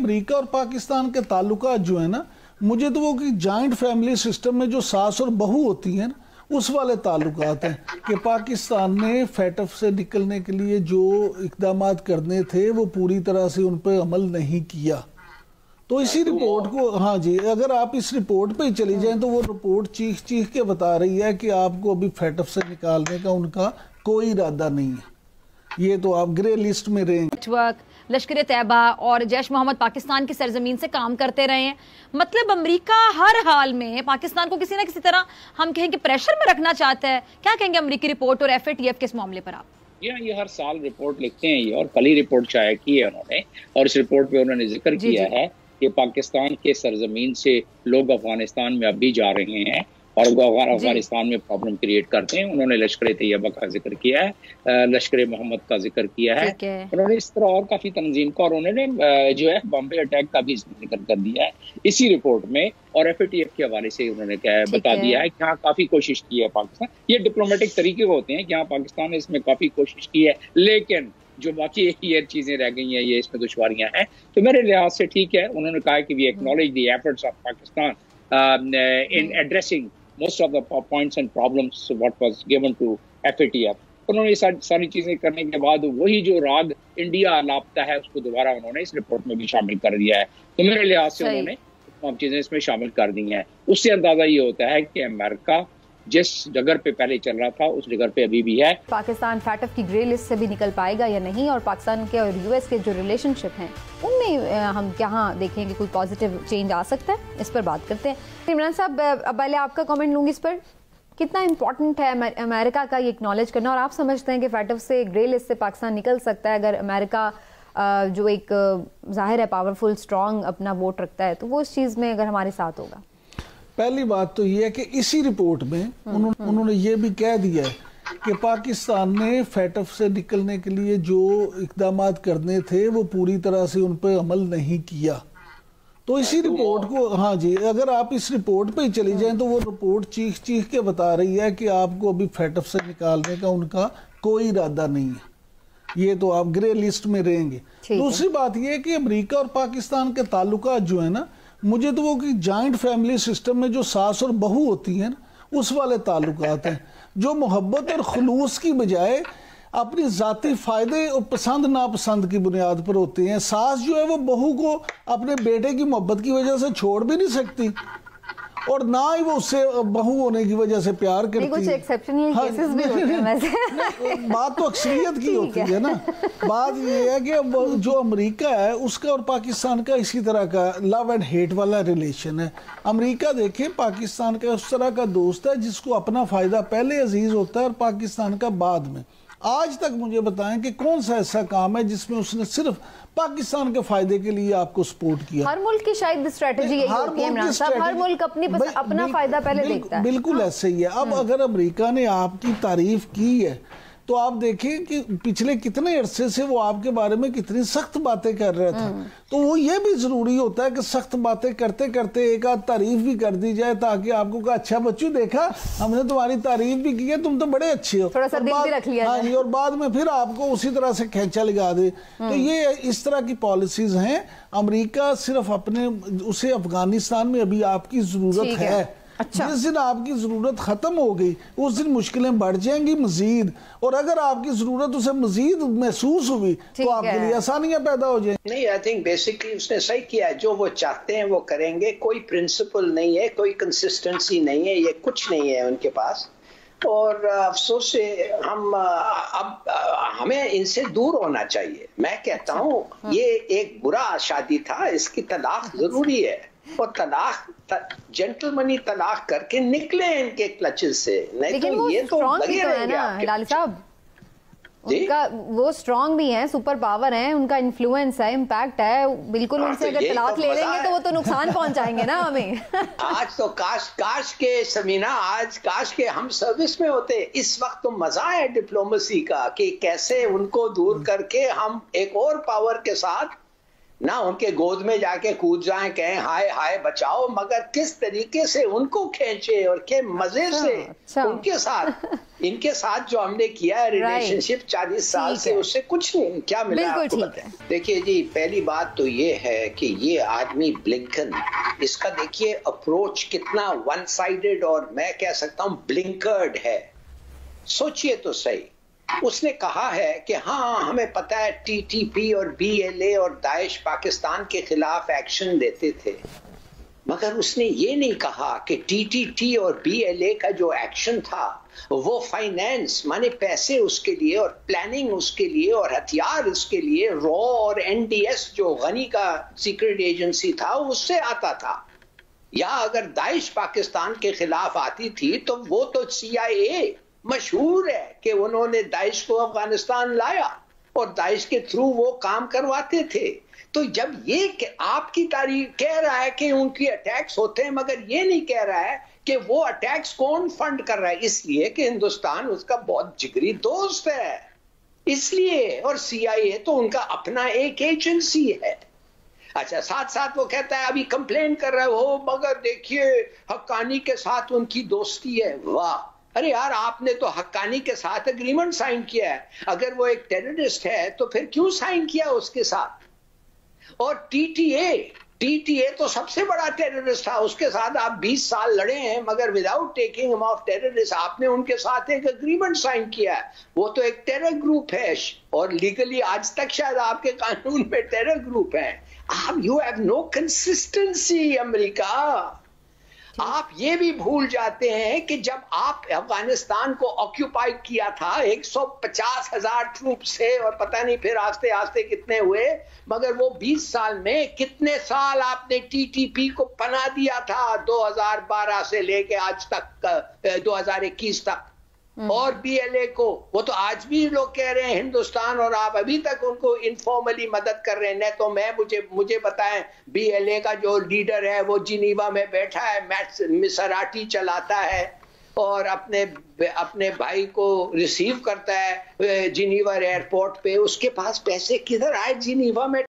America और पाकिस्तान के ताल्लुकात जो है ना, मुझे तो वो कि जॉइंट फैमिली सिस्टम में जो सास और बहू होती हैं उस वाले ताल्लुकात हैं कि पाकिस्तान ने फैटफ से निकलने के लिए जो इकदाम करने थे वो पूरी तरह से उन पर अमल नहीं किया। तो इसी रिपोर्ट को, हाँ जी, अगर आप इस रिपोर्ट पे ही चली जाएं तो वो रिपोर्ट चीख चीख के बता रही है कि आपको अभी फैटफ से निकालने का उनका कोई इरादा नहीं है। ये तो आप ग्रे लिस्ट में रहेंगे। लश्कर तैयबा और जैश मोहम्मद पाकिस्तान की सरजमीन से काम करते रहे हैं, मतलब अमेरिका हर हाल में पाकिस्तान को किसी न किसी तरह हम कहें कि प्रेशर में रखना चाहता है। क्या कहेंगे अमेरिकी रिपोर्ट और FATF के इस मामले पर आप? ये हर साल रिपोर्ट लिखते हैं ये, और कल ही रिपोर्ट शाया की है उन्होंने, और इस रिपोर्ट पे उन्होंने जिक्र किया है कि पाकिस्तान के सरजमीन से लोग अफगानिस्तान में अब भी जा रहे हैं और अफगानिस्तान में प्रॉब्लम क्रिएट करते हैं। उन्होंने लश्कर तैयबा का जिक्र किया है, लश्कर मोहम्मद का जिक्र किया है, उन्होंने इस तरह और काफी तंजीम का, और उन्होंने जो है बॉम्बे अटैक का भी जिक्र कर दिया है इसी रिपोर्ट में, और FATF के हवाले से उन्होंने क्या बता दिया है कि हाँ काफी कोशिश की है पाकिस्तान। ये डिप्लोमेटिक तरीके होते हैं कि हाँ पाकिस्तान ने इसमें काफी कोशिश की है, लेकिन जो बाकी ये चीजें रह गई हैं, ये इसमें दुश्वारियां हैं। तो मेरे लिहाज से ठीक है, उन्होंने कहा कि we acknowledge the efforts of Pakistan in addressing most of the points and problems what was given to FATF। उन्होंने सारी चीजें करने के बाद वही जो राग इंडिया लापता है उसको दोबारा उन्होंने इस रिपोर्ट में भी शामिल कर दिया है। तो मेरे लिहाज से उन्होंने तमाम चीजें इसमें शामिल कर दी हैं। उससे अंदाजा ये होता है कि अमेरिका जिस जगह पे पहले चल रहा था उस जगह पे अभी भी है। पाकिस्तान फैटफ की ग्रे लिस्ट से भी निकल पाएगा या नहीं, और पाकिस्तान के और US के जो रिलेशनशिप हैं उनमें हम क्या देखें कि कोई पॉजिटिव चेंज आ सकता है, इस पर बात करते हैं। इमरान साहब, अब पहले आपका कमेंट लूंगी इस पर, कितना इंपॉर्टेंट है अमेरिका का ये एक्नॉलेज करना, और आप समझते हैं कि फैटफ से ग्रे लिस्ट से पाकिस्तान निकल सकता है अगर अमेरिका जो एक जाहिर है पावरफुल स्ट्रॉन्ग अपना वोट रखता है, तो वो इस चीज़ में अगर हमारे साथ होगा? पहली बात तो ये है कि इसी रिपोर्ट में उन्होंने ये भी कह दिया है कि पाकिस्तान ने फैटफ से निकलने के लिए जो इकदाम करने थे वो पूरी तरह से उन पर अमल नहीं किया। तो इसी रिपोर्ट को, हाँ जी, अगर आप इस रिपोर्ट पे ही चली जाएं तो वो रिपोर्ट चीख चीख के बता रही है कि आपको अभी फैटफ से निकालने का उनका कोई इरादा नहीं है। ये तो आप ग्रे लिस्ट में रहेंगे। दूसरी बात ये है कि अमेरिका और पाकिस्तान के ताल्लुकात जो है ना, मुझे तो वो कि जॉइंट फैमिली सिस्टम में जो सास और बहू होती हैं उस वाले ताल्लुकात हैं, जो मोहब्बत और खुलूस की बजाय अपनी जाती फायदे और पसंद नापसंद की बुनियाद पर होते हैं। सास जो है वो बहू को अपने बेटे की मोहब्बत की वजह से छोड़ भी नहीं सकती, और ना ही वो उससे बहू होने की वजह से प्यार करती है। कुछ एक्सेप्शनल केसेस भी होते हैं वैसे। बात तो अक्सरियत की होती है ना। बात ये है कि जो अमेरिका है उसका और पाकिस्तान का इसी तरह का लव एंड हेट वाला रिलेशन है। अमेरिका देखें पाकिस्तान का उस तरह का दोस्त है जिसको अपना फायदा पहले अजीज होता है और पाकिस्तान का बाद में। आज तक मुझे बताएं कि कौन सा ऐसा काम है जिसमें उसने सिर्फ पाकिस्तान के फायदे के लिए आपको सपोर्ट किया? हर मुल्क की शायद स्ट्रेटजी यही होती है इमरान साहब, हर मुल्क अपना फायदा पहले देखता है। बिल्कुल ऐसे ही है। अब अगर अमेरिका ने आपकी तारीफ की है तो आप देखें कि पिछले कितने अरसे से वो आपके बारे में कितनी सख्त बातें कर रहा था। तो वो ये भी जरूरी होता है कि सख्त बातें करते करते एक आध तारीफ भी कर दी जाए, ताकि आपको कहा अच्छा बच्चों देखा हमने तुम्हारी तारीफ भी की है, तुम तो बड़े अच्छे हो, थोड़ा सा दिल भी रख लिया। हाँ जी, और बाद में फिर आपको उसी तरह से खींचा लगा दे। तो ये इस तरह की पॉलिसीज हैं। अमेरिका सिर्फ अपने उसे अफगानिस्तान में अभी आपकी जरूरत है। अच्छा। जिस दिन आपकी जरूरत खत्म हो गई उस दिन मुश्किलें बढ़ जाएंगी मजीद, और अगर आपकी जरूरत उसे मजीद महसूस हुई तो आपके लिए आसानियां पैदा हो जाएंगी। नहीं, आई थिंक बेसिकली उसने सही किया। जो वो चाहते हैं वो करेंगे, कोई प्रिंसिपल नहीं है, कोई कंसिस्टेंसी नहीं है, ये कुछ नहीं है उनके पास। और अफसोस से हमें इनसे दूर होना चाहिए। मैं कहता हूँ ये एक बुरा शादी था, इसकी तलाक जरूरी है, और तलाक जेंटलमैनी तलाक करके निकले इनके क्लचेस से। नहीं तो ये तो लगे रहेंगे आपके लाल साहब। उनका वो स्ट्रांग भी है, सुपर पावर है, उनका इन्फ्लुएंस है, इम्पैक्ट है। बिल्कुल उनसे अगर तलाक ले लेंगे तो वो तो नुकसान पहुंचाएंगे ना हमें। आज तो काश के समीना, आज काश के हम सर्विस में होते। इस वक्त तो मजा है डिप्लोमेसी का कि कैसे उनको दूर करके हम एक और पावर के साथ ना उनके गोद में जाके कूद जाएं, कहें हाय हाय बचाओ, मगर किस तरीके से उनको खींचे और के मजे से उनके साथ इनके साथ जो हमने किया है रिलेशनशिप 40 साल से, उससे कुछ नहीं क्या मिला आपको बताएं। देखिए जी, पहली बात तो ये है कि ये आदमी ब्लिंकन, इसका देखिए अप्रोच कितना वन साइडेड और मैं कह सकता हूं ब्लिंकर्ड है। सोचिए तो सही, उसने कहा है कि हाँ हमें पता है टीटीपी और बीएलए और दाइश पाकिस्तान के खिलाफ एक्शन लेते थे, मगर उसने ये नहीं कहा कि टीटीटी और बीएलए का जो एक्शन था वो फाइनेंस माने पैसे उसके लिए और प्लानिंग उसके लिए और हथियार उसके लिए रॉ और एनडीएस जो गनी का सीक्रेट एजेंसी था उससे आता था। या अगर दाइश पाकिस्तान के खिलाफ आती थी तो वो तो CIA मशहूर है कि उन्होंने दाइश को अफगानिस्तान लाया और दाइश के थ्रू वो काम करवाते थे। तो जब ये आपकी तारीफ कह रहा है कि उनकी अटैक्स होते हैं, मगर ये नहीं कह रहा है कि वो अटैक्स कौन फंड कर रहा है, इसलिए कि हिंदुस्तान उसका बहुत जिगरी दोस्त है इसलिए, और CIA तो उनका अपना एक एजेंसी है। अच्छा, साथ साथ वो कहता है अभी कंप्लेन कर रहे हो मगर देखिए हक्कानी के साथ उनकी दोस्ती है। वाह, अरे यार आपने तो हक्कानी के साथ एग्रीमेंट साइन किया है, अगर वो एक टेररिस्ट है तो फिर क्यों साइन किया उसके साथ। और टीटीए तो सबसे बड़ा टेररिस्ट था, उसके साथ आप 20 साल लड़े हैं मगर without taking him off terrorist आपने उनके साथ एक एग्रीमेंट साइन किया है। वो तो एक टेरर ग्रुप है और लीगली आज तक शायद आपके कानून में टेरर ग्रुप है। आप you have no consistency America. आप ये भी भूल जाते हैं कि जब आप अफगानिस्तान को ऑक्यूपाई किया था 150,000 ट्रूप से और पता नहीं फिर आस्ते आस्ते कितने हुए, मगर वो 20 साल में कितने साल आपने टीटीपी को पनाह दिया था 2012 से लेके आज तक 2021 तक, और बीएलए को वो तो आज भी लोग कह रहे हैं हिंदुस्तान, और आप अभी तक उनको इनफॉर्मली मदद कर रहे हैं। नहीं तो मैं मुझे बताएं बीएलए का जो लीडर है वो जिनीवा में बैठा है, मिसराटी चलाता है और अपने भाई को रिसीव करता है जिनीवा एयरपोर्ट पे। उसके पास पैसे किधर आए जिनीवा में